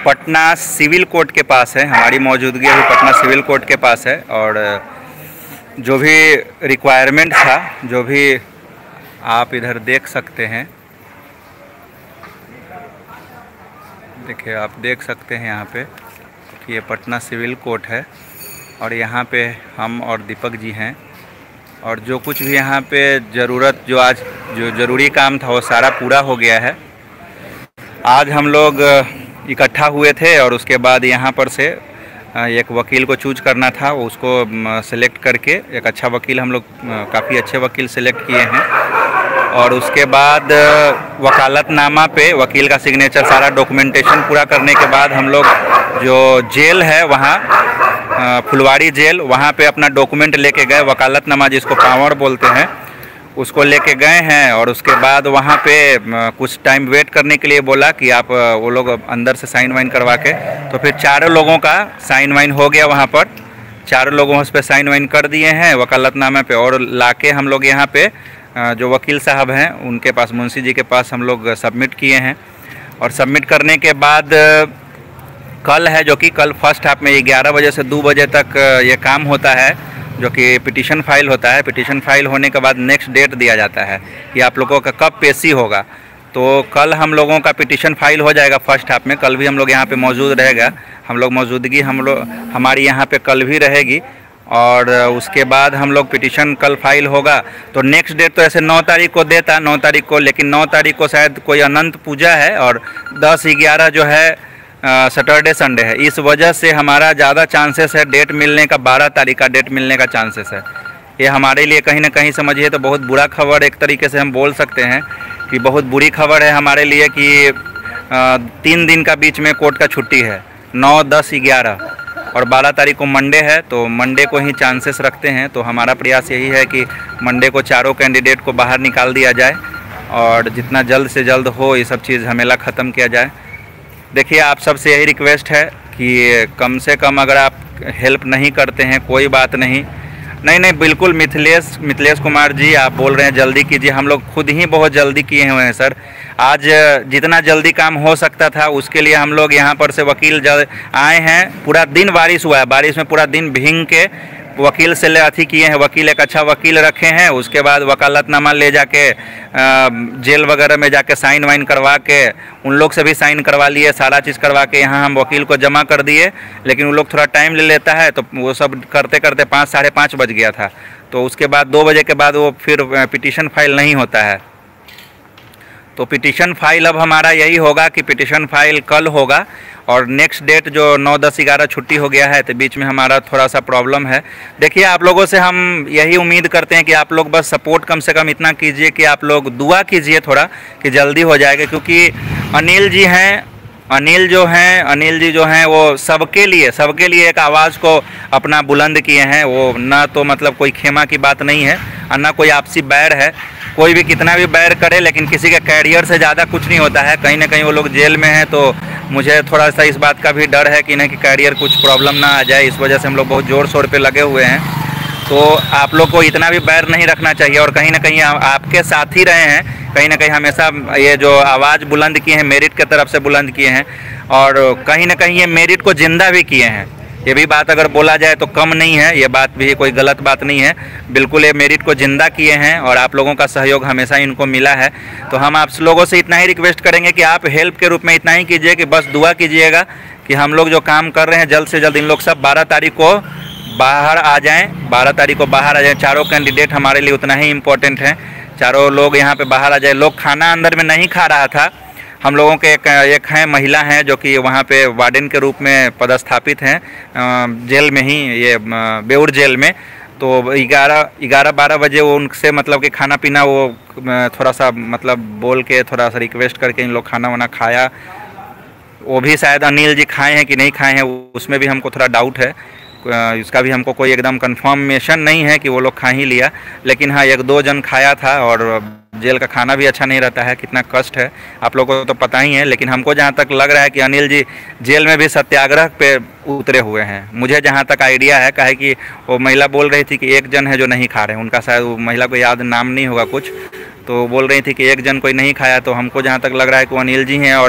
Patna civil court के पास है। हमारी मौजूदगी अभी पटना सिविल कोर्ट के पास है और जो भी रिक्वायरमेंट था, जो भी आप इधर देख सकते हैं, देखिए आप देख सकते हैं यहाँ पे कि ये पटना सिविल कोर्ट है और यहाँ पे हम और दीपक जी हैं और जो कुछ भी यहाँ पे ज़रूरत, जो आज जो ज़रूरी काम था वो सारा पूरा हो गया है। आज हम लोग इकट्ठा हुए थे और उसके बाद यहाँ पर से एक वकील को चूज करना था, उसको सेलेक्ट करके एक अच्छा वकील, हम लोग काफ़ी अच्छे वकील सेलेक्ट किए हैं और उसके बाद वकालतनामा पे वकील का सिग्नेचर, सारा डॉक्यूमेंटेशन पूरा करने के बाद हम लोग जो जेल है वहाँ फुलवारी जेल, वहाँ पे अपना डॉक्यूमेंट लेके गए, वकालतनामा जिसको पावर बोलते हैं उसको लेके गए हैं और उसके बाद वहाँ पे कुछ टाइम वेट करने के लिए बोला कि आप वो लोग अंदर से साइन वाइन करवा के, तो फिर चारों लोगों का साइन वाइन हो गया वहाँ पर, चारों लोगों उस पर साइन वाइन कर दिए हैं वकालतनामे पे और लाके हम लोग यहाँ पे जो वकील साहब हैं उनके पास, मुंशी जी के पास हम लोग सबमिट किए हैं। और सबमिट करने के बाद कल है, जो कि कल फर्स्ट हाफ में 11 बजे से 2 बजे तक ये काम होता है, जो कि पिटीशन फाइल होता है। पिटीशन फाइल होने के बाद नेक्स्ट डेट दिया जाता है कि आप लोगों का कब पेशी होगा। तो कल हम लोगों का पिटीशन फाइल हो जाएगा फर्स्ट हाफ में, कल भी हम लोग यहाँ पे मौजूद रहेगा, हम लोग मौजूदगी हमारी यहाँ पे कल भी रहेगी और उसके बाद हम लोग पिटीशन कल फाइल होगा। तो नेक्स्ट डेट तो ऐसे 9 तारीख को देता, 9 तारीख को, लेकिन 9 तारीख को शायद कोई अनंत पूजा है और 10-11 जो है सैटरडे संडे है, इस वजह से हमारा ज़्यादा चांसेस है डेट मिलने का, 12 तारीख का डेट मिलने का चांसेस है। ये हमारे लिए कहीं ना कहीं समझिए तो बहुत बुरा खबर, एक तरीके से हम बोल सकते हैं कि बहुत बुरी खबर है हमारे लिए कि 3 दिन का बीच में कोर्ट का छुट्टी है, 9, 10, 11 और 12 तारीख को मंडे है, तो मंडे को ही चांसेस रखते हैं। तो हमारा प्रयास यही है कि मंडे को चारों कैंडिडेट को बाहर निकाल दिया जाए और जितना जल्द से जल्द हो ये सब चीज़ झमेला ख़त्म किया जाए। देखिए आप सबसे यही रिक्वेस्ट है कि कम से कम अगर आप हेल्प नहीं करते हैं कोई बात नहीं, बिल्कुल मिथिलेश कुमार जी आप बोल रहे हैं जल्दी कीजिए, हम लोग खुद ही बहुत जल्दी किए हुए हैं सर। आज जितना जल्दी काम हो सकता था उसके लिए हम लोग यहाँ पर से वकील आए हैं, पूरा दिन बारिश हुआ है, बारिश में पूरा दिन भींग के वकील से अथी किए हैं, वकील एक अच्छा वकील रखे हैं, उसके बाद वकालतनामा ले जाके जेल वगैरह में जाके साइन वाइन करवा के उन लोग से भी साइन करवा लिए, सारा चीज़ करवा के यहाँ हम वकील को जमा कर दिए, लेकिन वो लोग थोड़ा टाइम ले लेता है, तो वो सब करते करते 5, साढ़े 5 बज गया था। तो उसके बाद 2 बजे के बाद वो फिर पिटीशन फाइल नहीं होता है। तो पिटीशन फाइल अब हमारा यही होगा कि पिटीशन फाइल कल होगा और नेक्स्ट डेट जो 9, 10, 11 छुट्टी हो गया है, तो बीच में हमारा थोड़ा सा प्रॉब्लम है। देखिए आप लोगों से हम यही उम्मीद करते हैं कि आप लोग बस सपोर्ट कम से कम इतना कीजिए कि आप लोग दुआ कीजिए थोड़ा कि जल्दी हो जाएगा, क्योंकि अनिल जी जो हैं वो सबके लिए एक आवाज़ को अपना बुलंद किए हैं। वो ना तो मतलब कोई खेमा की बात नहीं है और ना कोई आपसी बैर है, कोई भी कितना भी बैर करे लेकिन किसी के कैरियर से ज़्यादा कुछ नहीं होता है। कहीं ना कहीं वो लोग जेल में हैं, तो मुझे थोड़ा सा इस बात का भी डर है कि इन्हें कि कैरियर कुछ प्रॉब्लम ना आ जाए, इस वजह से हम लोग बहुत ज़ोर शोर पे लगे हुए हैं। तो आप लोग को इतना भी बैर नहीं रखना चाहिए और कहीं ना कहीं आपके साथ ही रहे हैं, कहीं ना कहीं हमेशा ये जो आवाज़ बुलंद किए हैं मेरिट की तरफ से बुलंद किए हैं और कहीं ना कहीं ये मेरिट को ज़िंदा भी किए हैं। ये भी बात अगर बोला जाए तो कम नहीं है, ये बात भी कोई गलत बात नहीं है, बिल्कुल ये मेरिट को ज़िंदा किए हैं और आप लोगों का सहयोग हमेशा इनको मिला है। तो हम आप लोगों से इतना ही रिक्वेस्ट करेंगे कि आप हेल्प के रूप में इतना ही कीजिए कि बस दुआ कीजिएगा कि हम लोग जो काम कर रहे हैं जल्द से जल्द इन लोग सब 12 तारीख को बाहर आ जाएँ, 12 तारीख को बाहर आ जाएँ। चारों कैंडिडेट हमारे लिए उतना ही इम्पोर्टेंट हैं, चारों लोग यहाँ पे बाहर आ जाए। लोग खाना अंदर में नहीं खा रहा था, हम लोगों के एक हैं महिला हैं जो कि वहाँ पे वार्डन के रूप में पदस्थापित हैं जेल में ही, ये बेउर जेल में। तो 11-12 बजे वो उनसे मतलब कि खाना पीना वो थोड़ा सा मतलब बोल के थोड़ा सा रिक्वेस्ट करके इन लोग खाना वाना खाया। वो भी शायद अनिल जी खाए हैं कि नहीं खाए हैं, उसमें भी हमको थोड़ा डाउट है, इसका भी हमको कोई एकदम कंफर्मेशन नहीं है कि वो लोग खा ही लिया, लेकिन हाँ 1-2 जन खाया था। और जेल का खाना भी अच्छा नहीं रहता है, कितना कष्ट है आप लोगों को तो पता ही है, लेकिन हमको जहाँ तक लग रहा है कि अनिल जी जेल में भी सत्याग्रह पे उतरे हुए हैं, मुझे जहाँ तक आइडिया है। काहे कि वो महिला बोल रही थी कि 1 जन है जो नहीं खा रहे हैं, उनका शायद वो महिला को याद नाम नहीं होगा कुछ, तो बोल रही थी कि 1 जन कोई नहीं खाया। तो हमको जहाँ तक लग रहा है कि वो अनिल जी हैं और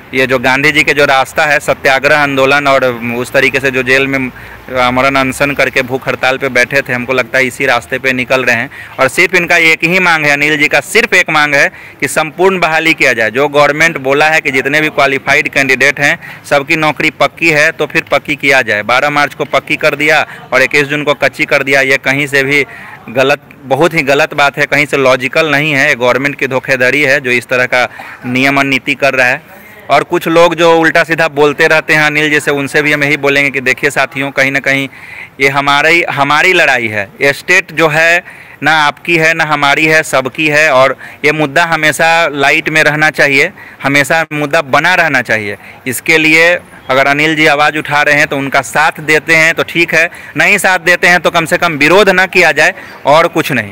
ये जो गांधी जी के जो रास्ता है सत्याग्रह आंदोलन और उस तरीके से जो जेल में आमरण अनशन करके भूख हड़ताल पे बैठे थे, हमको लगता है इसी रास्ते पे निकल रहे हैं। और सिर्फ इनका एक ही मांग है, अनिल जी का सिर्फ एक मांग है कि संपूर्ण बहाली किया जाए। जो गवर्नमेंट बोला है कि जितने भी क्वालिफाइड कैंडिडेट हैं सबकी नौकरी पक्की है, तो फिर पक्की किया जाए। 12 मार्च को पक्की कर दिया और 21 जून को कच्ची कर दिया, ये कहीं से भी गलत, बहुत ही गलत बात है, कहीं से लॉजिकल नहीं है। गवर्नमेंट की धोखेधड़ी है जो इस तरह का नियम और नीति कर रहा है। और कुछ लोग जो उल्टा सीधा बोलते रहते हैं अनिल जैसे, उनसे भी हम यही बोलेंगे कि देखिए साथियों, कहीं ना कहीं ये हमारी लड़ाई है। ये स्टेट जो है ना आपकी है ना हमारी है, सबकी है। और ये मुद्दा हमेशा लाइट में रहना चाहिए, हमेशा मुद्दा बना रहना चाहिए। इसके लिए अगर अनिल जी आवाज़ उठा रहे हैं तो उनका साथ देते हैं तो ठीक है, नहीं साथ देते हैं तो कम से कम विरोध ना किया जाए और कुछ नहीं,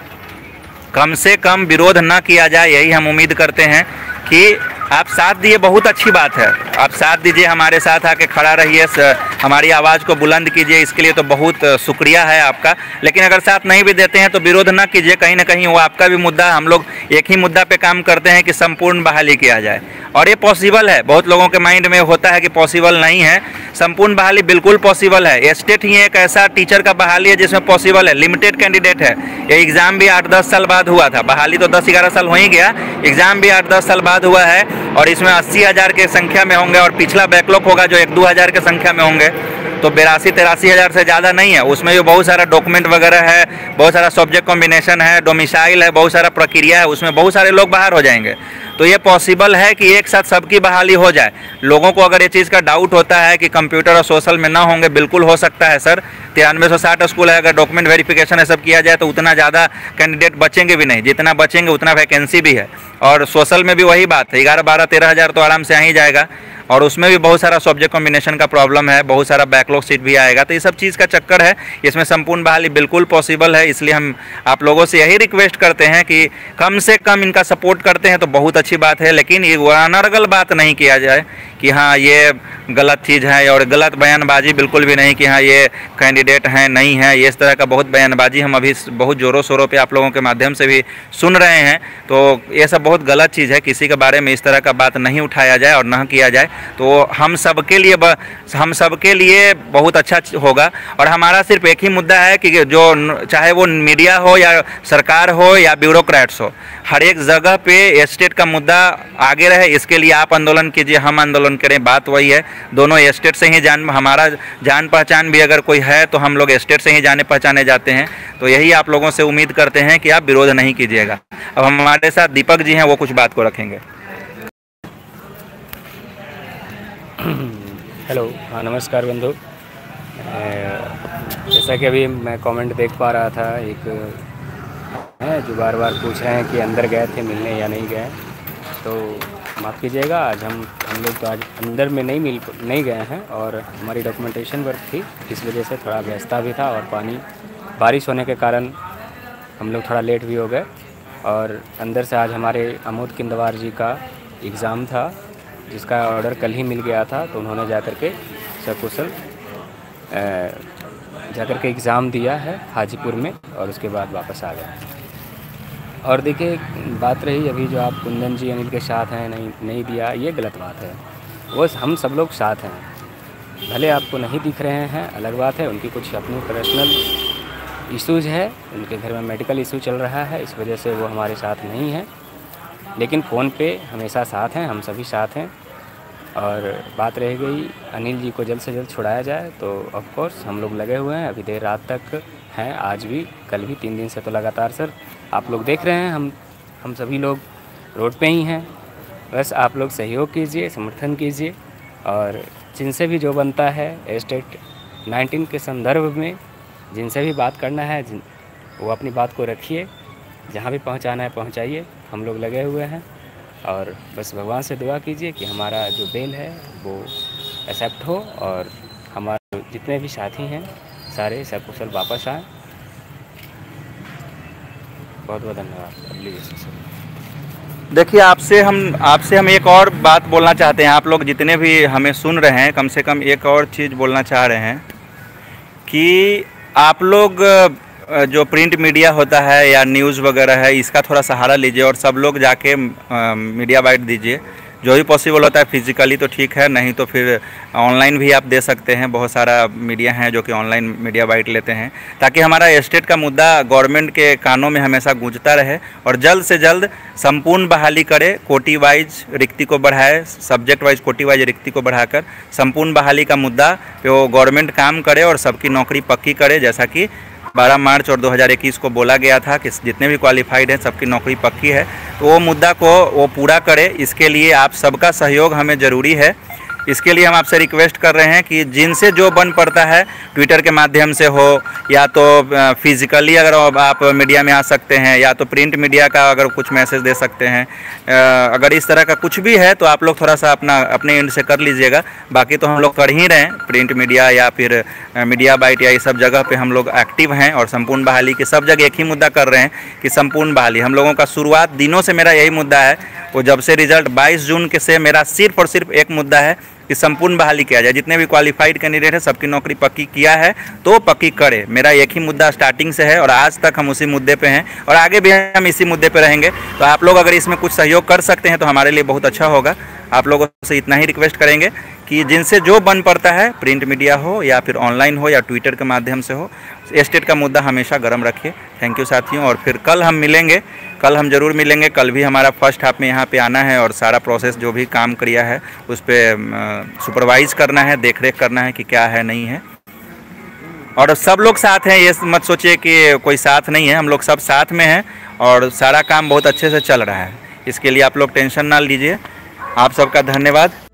कम से कम विरोध ना किया जाए। यही हम उम्मीद करते हैं कि आप साथ दिए, बहुत अच्छी बात है, आप साथ दीजिए, हमारे साथ आके खड़ा रहिए, हमारी आवाज़ को बुलंद कीजिए, इसके लिए तो बहुत शुक्रिया है आपका। लेकिन अगर साथ नहीं भी देते हैं तो विरोध ना कीजिए, कहीं ना कहीं वो आपका भी मुद्दा, हम लोग एक ही मुद्दा पे काम करते हैं कि संपूर्ण बहाली किया जाए। और ये पॉसिबल है, बहुत लोगों के माइंड में होता है कि पॉसिबल नहीं है, संपूर्ण बहाली बिल्कुल पॉसिबल है। स्टेट ही एक ऐसा टीचर का बहाली है जिसमें पॉसिबल है, लिमिटेड कैंडिडेट है। ये एग्ज़ाम भी 8-10 साल बाद हुआ था, बहाली तो 10-11 साल हो ही गया, एग्ज़ाम भी 8-10 साल बाद हुआ है। और इसमें 80,000 के संख्या में होंगे और पिछला बैकलॉग होगा जो 1-2 हज़ार के संख्या में होंगे, तो 82-83 हज़ार से ज़्यादा नहीं है। उसमें जो बहुत सारा डॉक्यूमेंट वगैरह है, बहुत सारा सब्जेक्ट कॉम्बिनेशन है, डोमिसाइल है, बहुत सारा प्रक्रिया है, उसमें बहुत सारे लोग बाहर हो जाएंगे। तो ये पॉसिबल है कि एक साथ सबकी बहाली हो जाए। लोगों को अगर ये चीज़ का डाउट होता है कि कंप्यूटर और सोशल में ना होंगे, बिल्कुल हो सकता है सर। 9360 स्कूल है, अगर डॉक्यूमेंट वेरिफिकेशन है सब किया जाए तो उतना ज़्यादा कैंडिडेट बचेंगे भी नहीं, जितना बचेंगे उतना वैकेंसी भी है। और सोशल में भी वही बात है, 11-12-13 हज़ार तो आराम से आ ही जाएगा। और उसमें भी बहुत सारा सब्जेक्ट कॉम्बिनेशन का प्रॉब्लम है, बहुत सारा बैकलॉग सीट भी आएगा। तो ये सब चीज़ का चक्कर है, इसमें संपूर्ण बहाली बिल्कुल पॉसिबल है। इसलिए हम आप लोगों से यही रिक्वेस्ट करते हैं कि कम से कम इनका सपोर्ट करते हैं तो बहुत अच्छी बात है, लेकिन ये अनर्गल बात नहीं किया जाए कि हाँ ये गलत चीज़ है, और गलत बयानबाजी बिल्कुल भी नहीं कि हाँ ये कैंडिडेट हैं नहीं है। ये इस तरह का बहुत बयानबाजी हम अभी बहुत ज़ोरों शोरों पे आप लोगों के माध्यम से भी सुन रहे हैं, तो ये सब बहुत गलत चीज़ है। किसी के बारे में इस तरह का बात नहीं उठाया जाए और ना किया जाए, तो हम सबके लिए बहुत अच्छा होगा। और हमारा सिर्फ एक ही मुद्दा है कि जो चाहे वो मीडिया हो या सरकार हो या ब्यूरोक्रेट्स हो, हर एक जगह पे स्टेट का मुद्दा आगे रहे। इसके लिए आप आंदोलन कीजिए, हम आंदोलन करें, बात वही है। दोनों स्टेट से ही हमारा जान पहचान भी अगर कोई है तो हम लोग स्टेट से ही जाने पहचाने जाते हैं। तो यही आप लोगों से उम्मीद करते हैं कि आप विरोध नहीं कीजिएगा। अब हमारे साथ दीपक जी हैं, वो कुछ बात को रखेंगे। हेलो, हाँ नमस्कार बंधु। जैसा कि अभी मैं कमेंट देख पा रहा था, एक है जो बार बार पूछ रहे हैं कि अंदर गए थे मिलने या नहीं गए, तो माफ़ कीजिएगा, आज हम लोग तो आज अंदर में नहीं गए हैं और हमारी डॉक्यूमेंटेशन वर्क थी, इस वजह से थोड़ा व्यस्तता भी था और बारिश होने के कारण हम लोग थोड़ा लेट भी हो गए। और अंदर से आज हमारे आमोद किंदवार जी का एग्ज़ाम था जिसका ऑर्डर कल ही मिल गया था, तो उन्होंने जाकर के सकुशल जाकर के एग्ज़ाम दिया है हाजीपुर में और उसके बाद वापस आ गए। और देखिए, बात रही अभी जो आप कुंदन जी अनिल के साथ हैं, नहीं दिया, ये गलत बात है। वो हम सब लोग साथ हैं, भले आपको नहीं दिख रहे हैं अलग बात है, उनकी कुछ अपनी पर्सनल इश्यूज़ है, उनके घर में मेडिकल इशू चल रहा है, इस वजह से वो हमारे साथ नहीं हैं, लेकिन फ़ोन पे हमेशा साथ हैं, हम सभी साथ हैं। और बात रह गई अनिल जी को जल्द से जल्द छुड़ाया जाए, तो ऑफ कोर्स हम लोग लगे हुए हैं, अभी देर रात तक हैं, आज भी कल भी 3 दिन से तो लगातार सर आप लोग देख रहे हैं, हम सभी लोग रोड पे ही हैं। बस आप लोग सहयोग कीजिए, समर्थन कीजिए और जिनसे भी जो बनता है स्टेट 19 के संदर्भ में जिनसे भी बात करना है वो अपनी बात को रखिए, जहाँ भी पहुँचाना है पहुँचाइए, हम लोग लगे हुए हैं। और बस भगवान से दुआ कीजिए कि हमारा जो बेल है वो एक्सेप्ट हो और हमारे जितने भी साथी हैं सारे सकुशल वापस आएँ। बहुत बहुत धन्यवाद। देखिए, आपसे हम एक और बात बोलना चाहते हैं। आप लोग जितने भी हमें सुन रहे हैं, कम से कम एक और चीज़ बोलना चाह रहे हैं कि आप लोग जो प्रिंट मीडिया होता है या न्यूज़ वगैरह है, इसका थोड़ा सहारा लीजिए और सब लोग जाके मीडिया बाइट दीजिए। जो भी पॉसिबल होता है फिजिकली तो ठीक है, नहीं तो फिर ऑनलाइन भी आप दे सकते हैं। बहुत सारा मीडिया हैं जो कि ऑनलाइन मीडिया बाइट लेते हैं, ताकि हमारा स्टेट का मुद्दा गवर्नमेंट के कानों में हमेशा गूंजता रहे और जल्द से जल्द संपूर्ण बहाली करे, कोटी वाइज रिक्ति को बढ़ाए, सब्जेक्ट वाइज कोटी वाइज रिक्ति को बढ़ाकर संपूर्ण बहाली का मुद्दा पे वो गवर्नमेंट काम करे और सबकी नौकरी पक्की करे, जैसा कि 12 मार्च और 2021 को बोला गया था कि जितने भी क्वालिफाइड हैं सबकी नौकरी पक्की है। तो वो मुद्दा को वो पूरा करे, इसके लिए आप सबका सहयोग हमें ज़रूरी है। इसके लिए हम आपसे रिक्वेस्ट कर रहे हैं कि जिनसे जो बन पड़ता है, ट्विटर के माध्यम से हो या तो फिज़िकली अगर आप मीडिया में आ सकते हैं, या तो प्रिंट मीडिया का अगर कुछ मैसेज दे सकते हैं, अगर इस तरह का कुछ भी है तो आप लोग थोड़ा सा अपने एंड से कर लीजिएगा। बाकी तो हम लोग कर ही रहे हैं, प्रिंट मीडिया या फिर मीडिया बाइट या ये सब जगह पे हम लोग एक्टिव हैं और संपूर्ण बहाली की सब जगह एक ही मुद्दा कर रहे हैं कि संपूर्ण बहाली। हम लोगों का शुरुआत दिनों से मेरा यही मुद्दा है, वो जब से रिजल्ट 22 जून के से मेरा सिर्फ और सिर्फ एक मुद्दा है कि संपूर्ण बहाली किया जाए। जितने भी क्वालिफाइड कैंडिडेट है सबकी नौकरी पक्की किया है तो पक्की करे, मेरा एक ही मुद्दा स्टार्टिंग से है और आज तक हम उसी मुद्दे पे हैं और आगे भी हम इसी मुद्दे पे रहेंगे। तो आप लोग अगर इसमें कुछ सहयोग कर सकते हैं तो हमारे लिए बहुत अच्छा होगा। आप लोगों से इतना ही रिक्वेस्ट करेंगे कि जिनसे जो बन पड़ता है, प्रिंट मीडिया हो या फिर ऑनलाइन हो या ट्विटर के माध्यम से हो, स्टेट का मुद्दा हमेशा गर्म रखिए। थैंक यू साथियों, और फिर कल हम मिलेंगे, कल हम ज़रूर मिलेंगे। कल भी हमारा फर्स्ट हाफ में यहाँ पे आना है और सारा प्रोसेस जो भी काम किया है उस पर सुपरवाइज करना है, देख रेख करना है कि क्या है नहीं है। और सब लोग साथ हैं, ये मत सोचिए कि कोई साथ नहीं है, हम लोग सब साथ में हैं और सारा काम बहुत अच्छे से चल रहा है। इसके लिए आप लोग टेंशन ना लीजिए। आप सबका धन्यवाद।